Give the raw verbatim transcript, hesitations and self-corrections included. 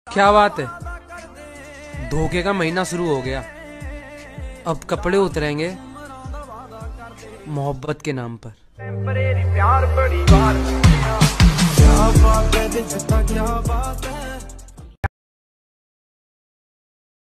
क्या बात है, धोखे का महीना शुरू हो गया। अब कपड़े उतरेंगे मोहब्बत के नाम पर। प्यार बड़ी बार क्या बात है, क्या बात है।